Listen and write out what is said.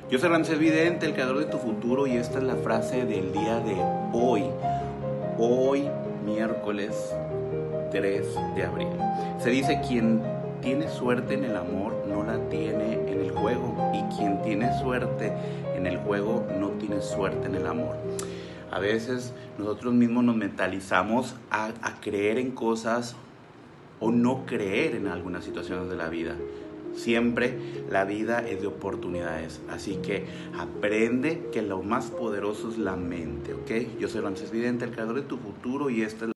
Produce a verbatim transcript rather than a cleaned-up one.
Yo soy Ramsés Vidente, el creador de tu futuro, y esta es la frase del día de hoy. Hoy, miércoles tres de abril. Se dice: quien tiene suerte en el amor no la tiene en el juego, y quien tiene suerte en el juego no tiene suerte en el amor. A veces nosotros mismos nos mentalizamos a, a creer en cosas o no creer en algunas situaciones de la vida. Siempre la vida es de oportunidades, así que aprende que lo más poderoso es la mente, ¿ok? Yo soy Ramsés Vidente, el creador de tu futuro, y esta es